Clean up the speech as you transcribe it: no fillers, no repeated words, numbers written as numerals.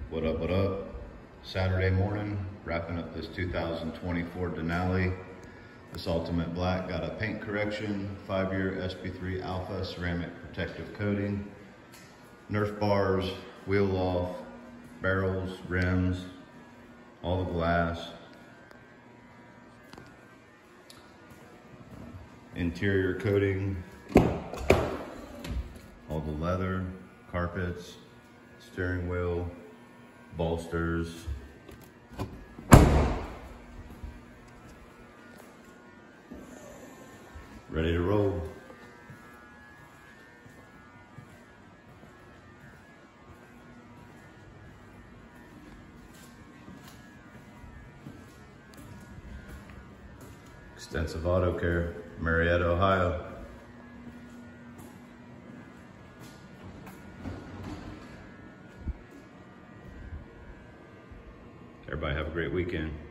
What up, what up? Saturday morning, wrapping up this 2024 Denali. This Ultimate Black got a paint correction, 5-year SP3 Alpha ceramic protective coating, Nerf bars, wheel off, barrels, rims, all the glass. Interior coating, all the leather, carpets, steering wheel, bolsters. Ready to roll. Extensive Auto Care, Marietta, Ohio. Everybody have a great weekend.